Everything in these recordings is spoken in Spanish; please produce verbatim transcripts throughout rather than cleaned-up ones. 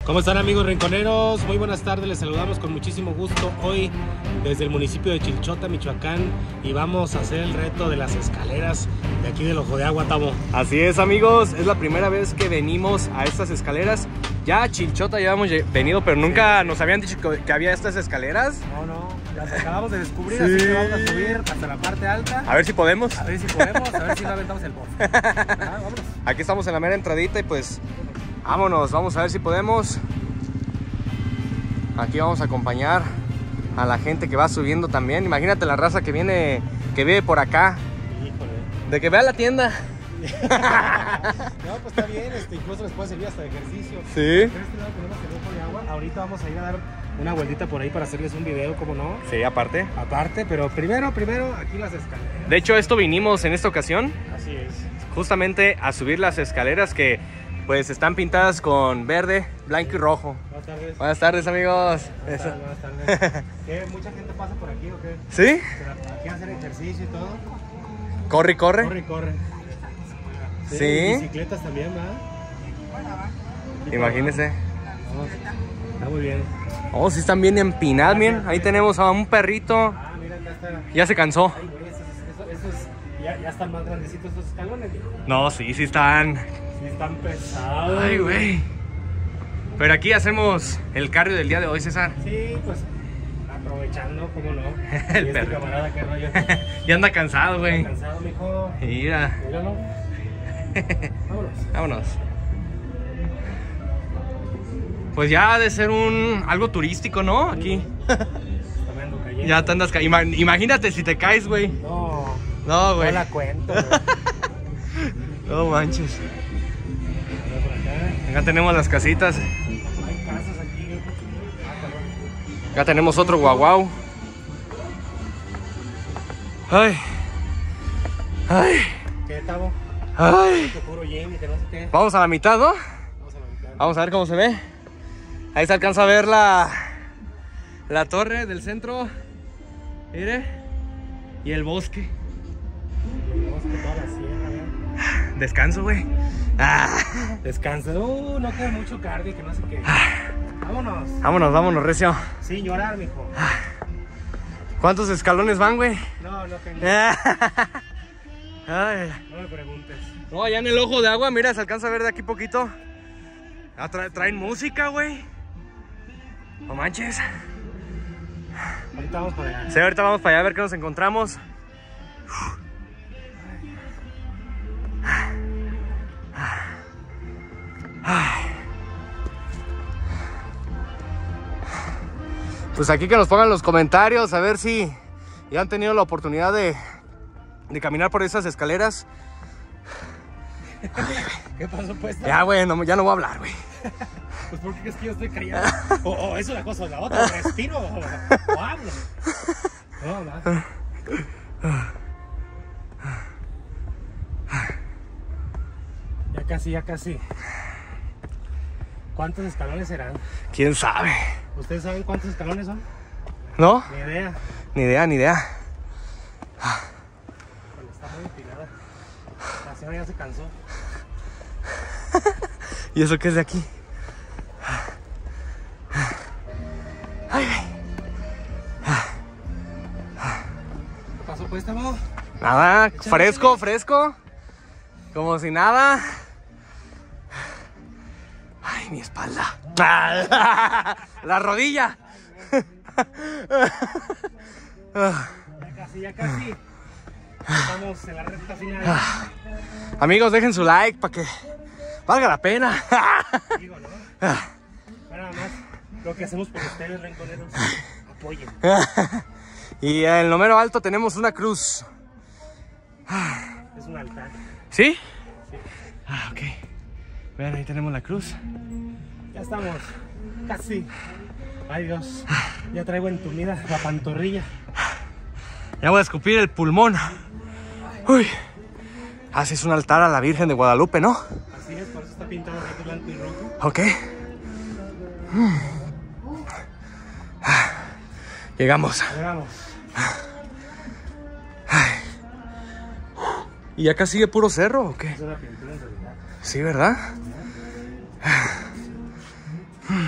¿Cómo están, amigos rinconeros? Muy buenas tardes, les saludamos con muchísimo gusto hoy desde el municipio de Chilchota, Michoacán, y vamos a hacer el reto de las escaleras de aquí del Ojo de Agua, Tamo. Así es, amigos, es la primera vez que venimos a estas escaleras. Ya a Chilchota ya hemos venido, pero nunca sí. nos habían dicho que había estas escaleras. No, no, las acabamos de descubrir, sí. Así que vamos a subir hasta la parte alta. A ver si podemos. A ver si podemos, a ver si no aventamos el bote. Ah, vámonos. Aquí estamos en la mera entradita y pues vámonos, vamos a ver si podemos. Aquí vamos a acompañar a la gente que va subiendo también. Imagínate la raza que viene, que vive por acá. Híjole. De que vea la tienda. No, pues está bien, este, incluso les puede servir hasta de ejercicio. Sí. Por este lado tenemos el Ojo de Agua. Ahorita vamos a ir a dar una vueltita por ahí para hacerles un video, ¿cómo no? Sí, aparte. Aparte, pero primero, primero, aquí las escaleras. De hecho, esto vinimos en esta ocasión. Así es. Justamente a subir las escaleras que pues están pintadas con verde, blanco y rojo. Buenas tardes. Buenas tardes, amigos. Buenas tardes, buenas tardes. ¿Qué? ¿Mucha gente pasa por aquí o qué? ¿Sí? Aquí a hacer ejercicio y todo. Corre, corre. Corre, corre. Sí. Sí. Bicicletas también, ¿verdad? Imagínense. Vamos. Está muy bien. Oh, sí están bien empinadas, miren. Ahí tenemos a un perrito. Ah, mira, acá está. Ya se cansó. Ay, güey, esos, esos, esos ya, ya están más grandecitos estos escalones, hijo. No, sí, sí están. Sí están pesados. Ay, güey. Pero aquí hacemos el cardio del día de hoy, César. Sí, pues aprovechando, cómo no. El y este perro. camarada, qué rollo. Ya anda cansado, güey. Está cansado, mijo. Mira. Míralo. Vámonos. Vámonos. Pues ya ha de ser un algo turístico, ¿no? Aquí. Ando cayendo. Ya te andas ca... Ima- Imagínate si te caes, güey. No. No, güey. No la cuento, güey. No manches. Mira por acá. Acá tenemos las casitas. Hay casas aquí. Ah, cabrón. Acá tenemos otro guaguau. Ay. Ay. ¿Qué, Tavo? Ay. Que puro Jamie, que no sé qué. Vamos a la mitad, ¿no? Vamos a la mitad. Vamos a ver cómo se ve. Ahí se alcanza a ver la, la torre del centro. Mire. Y el bosque. Vamos que toda la sierra, ¿verdad? Descanso, güey. Ah. Descansa. Uh, no queda mucho cardio, que no sé qué. Vámonos. Vámonos, vámonos, recio. Sin llorar, mijo. ¿Cuántos escalones van, güey? No, no tengo. Ay. No me preguntes. No, allá en el Ojo de Agua, mira, se alcanza a ver de aquí poquito. Ah, tra- traen música, güey. No manches. Ahorita vamos para allá. Sí, ahorita vamos para allá a ver qué nos encontramos. Pues aquí que nos pongan los comentarios a ver si ya han tenido la oportunidad de, de caminar por esas escaleras. ¿Qué pasó, pues? Ya, güey, no, ya no voy a hablar, güey. Pues porque es que yo estoy callado. O, o es una cosa o la otra, o respiro o, o hablo. No, no. Ya casi, ya casi. ¿Cuántos escalones serán? ¿Quién sabe? ¿Ustedes saben cuántos escalones son? ¿No? Ni idea. Ni idea, ni idea. Bueno, está muy empinada. La señora ya se cansó. ¿Y eso qué es de aquí? Ay, güey. ¿Qué pasó, pues, Tamo? Nada, fresco, fresco. Como si nada. Ay, mi espalda. La rodilla. Ya casi, ya casi. Estamos en la recta final. Amigos, dejen su like para que valga la pena. Digo, ¿no? Nada más lo que hacemos por ustedes, rinconeros. Apoyen. Y en el número alto tenemos una cruz. Es un altar. ¿Sí? Sí. Ah, ok. Vean, ahí tenemos la cruz. Ya estamos. Casi. Ay, Dios. Ya traigo entumida la pantorrilla. Ya voy a escupir el pulmón. Uy. Así es un altar a la Virgen de Guadalupe, ¿no? Así es, por eso está pintado de blanco y rojo. Ok. Llegamos. Llegamos. ¿Y ya casi sigue puro cerro o qué? Es una pintura en realidad. Sí, ¿verdad?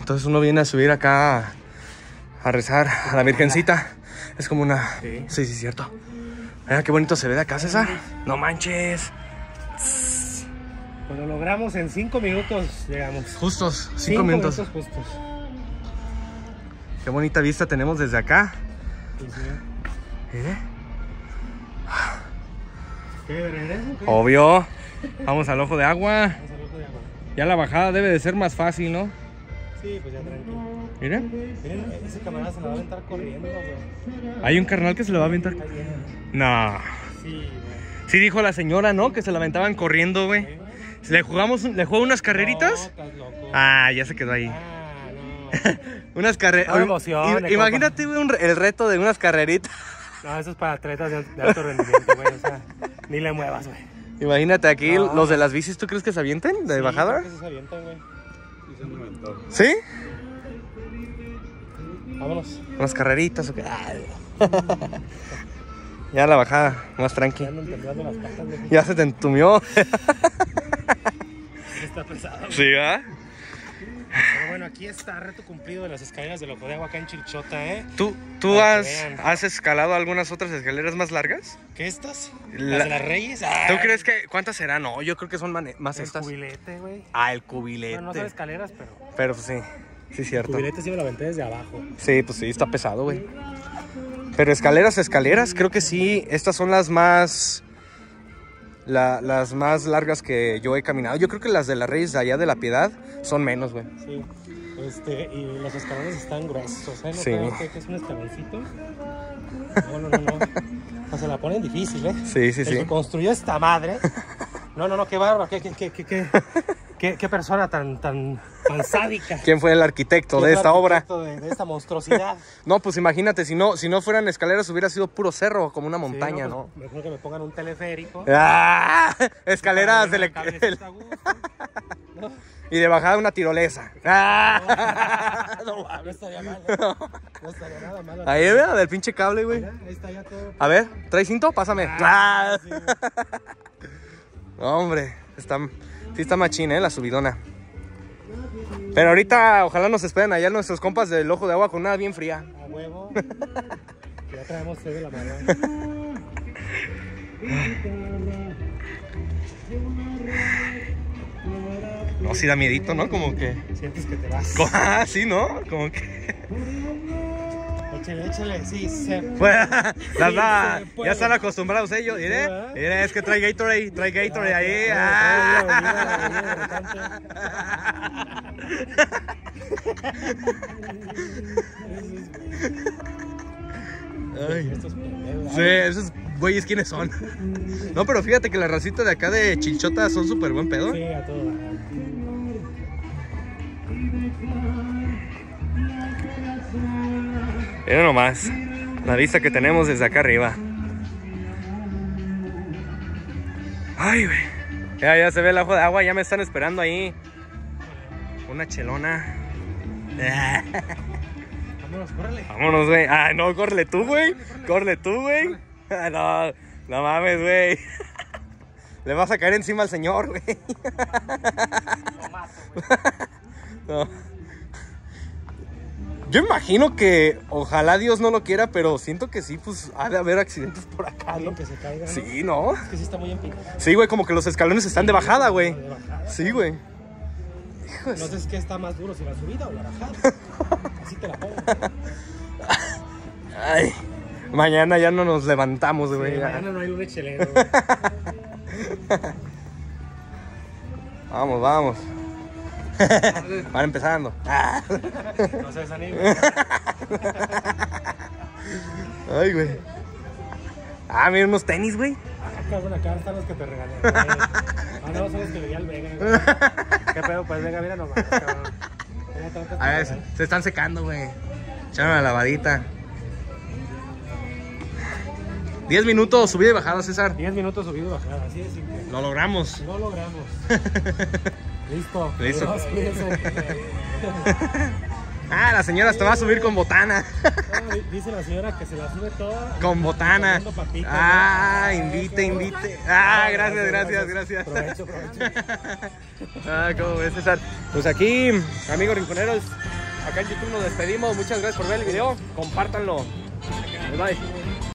Entonces uno viene a subir acá a, a rezar a la Virgencita. Es como una... Sí, sí, sí, cierto. Mira qué bonito se ve de acá, César. No manches. Pues lo logramos en cinco minutos, llegamos. Justos, cinco, cinco minutos. minutos justos. Qué bonita vista tenemos desde acá. Sí, sí. ¿Eh? ¿Qué, de regreso? ¿Qué? Obvio. Vamos al ojo de agua. Vamos al ojo de agua. Ya la bajada debe de ser más fácil, ¿no? Sí, pues ya tranquilo. Mira. Miren, ese camarada se la va a aventar corriendo, güey. Hay un carnal que se lo va a aventar. No. Sí, güey. Sí dijo la señora, ¿no? Que se la aventaban corriendo, güey. ¿Le jugamos, le jugó unas carreritas? No, estás loco. Ah, ya se quedó ahí. Ah, no. Unas carreras. No me emocione, Imagínate, güey, un re- el reto de unas carreritas. No, eso es para atletas de, de alto rendimiento, güey. O sea, ni le muevas, güey. Imagínate aquí, No. los de las bicis, ¿tú crees que se avienten de Sí, bajada? creo que se avientan, güey. ¿Sí? Vámonos. Unas carreritas o qué. Ya la bajada, más tranqui. Ya andan temblando las patas, güey. Ya se te entumió. Está pesado, güey. Sí, ¿ah? Pero bueno, aquí está, reto cumplido de las escaleras del Ojo de Agua acá en Chilchota, ¿eh? ¿Tú, tú Para has, que vean. has escalado algunas otras escaleras más largas? ¿Qué estas? La- ¿Las de las Reyes? ¿Tú crees que cuántas serán? No, yo creo que son mane- más El estas. cubilete, güey. Ah, el cubilete. Bueno, no son escaleras, pero... Pero pues sí, sí es El cierto. cubilete sí me lo aventé desde abajo. Sí, pues sí, está pesado, güey. Pero escaleras, escaleras, creo que sí, estas son las más... la- las más largas que yo he caminado. Yo creo que las de las Reyes de allá de la Piedad son menos, güey. Sí. Este, y los escalones están gruesos, ¿eh? ¿No Sí. crean que que es un escaloncito? No, no, no, no. O sea, se la ponen difícil, ¿eh? Sí, sí, El sí. que construyó esta madre. No, no, no, qué bárbaro, qué, qué, qué, qué, qué, qué, qué persona tan, tan, tan sádica. ¿Quién fue el arquitecto de ¿Quién esta fue el obra? arquitecto De, de esta monstruosidad. No, pues imagínate, si no, si no fueran escaleras hubiera sido puro cerro, como una montaña, Sí, ¿no? pues, mejor que me pongan un teleférico. ¡Ah! Escaleras de Una le- cablecita a gusto, ¿no? y de bajada una tirolesa. ¡Ah! No No mames. estaría mal, ¿eh? No estaría nada mal. Ahí, vea, del pinche cable, güey. Mira, ahí está ya todo. A ver, ¿traes cinto? Pásame. Ah, ¡Ah! sí, güey. No, hombre, está, sí está machín, ¿eh? La subidona. Pero ahorita, ojalá nos esperen allá nuestros compas del Ojo de Agua con una bien fría. A huevo. Ya traemos sed de la mano. No, sí da miedito, ¿no? Como que... Sientes que te vas. Ah, sí, ¿no? Como que... Échale, échale, sí, se Pues, la- la- se puede. ya están acostumbrados ellos, mire, Sí, ¿verdad? mire, es que trae Gatorade, trae Gatorade ahí. Ah, ah. venida, venida, venida, Ay. Estos pendejos. Sí, esos güeyes, ¿quiénes son? No, pero fíjate que la racita de acá de Chilchota son súper buen pedo. Sí, a todo. Mira nomás, la vista que tenemos desde acá arriba. Ay, güey. Ya, ya se ve el ojo de agua, ya me están esperando ahí. Una chelona. Vámonos, córrele. Vámonos, güey. Ah, no, córrele tú, güey. Córrele tú, güey. Ah, no, no mames, güey. Le vas a caer encima al señor, güey. Lo mato, güey. No. Yo imagino que ojalá Dios no lo quiera, pero siento que sí, pues ha de haber accidentes por acá, ¿no? Alguien que se caiga, ¿no? Sí, ¿no? Es que sí está muy empinado. Sí, güey, como que los escalones están de bajada, güey. De bajada. Sí, güey. Hijo de No su- sé qué está más duro, si la subida o la bajada. Así te la pongo. Ay, mañana ya no nos levantamos, güey. Sí, ya. mañana no hay lunes chelero, güey. Vamos, vamos. Van empezando. No se desanimen. Ay, güey. Ah, mira unos tenis, güey. Ah, cabrón, acá están los que te regalé. güey. Ah, no, son los que le di al Vega, güey. ¿Qué pedo? Pues Vega, mira nomás, cabrón. ¿Cómo tratas A ver, de se, se están secando, güey. Echaron la lavadita. Diez minutos, subida y bajada, César. diez minutos subido y bajada, así de simple. Lo logramos. No logramos. Listo. Listo. Adiós, cuídense. Ah, la señora te va a subir con botana. No, dice la señora que se la sube toda. Con botana. Papitas, ah, ¿no? invite, Ah, invite. Ah, gracias, gracias, gracias, gracias. Provecho, provecho. Ah, ¿cómo ves, César? Pues aquí, amigos rinconeros, acá en YouTube nos despedimos. Muchas gracias por ver el video. Compártanlo. Bye.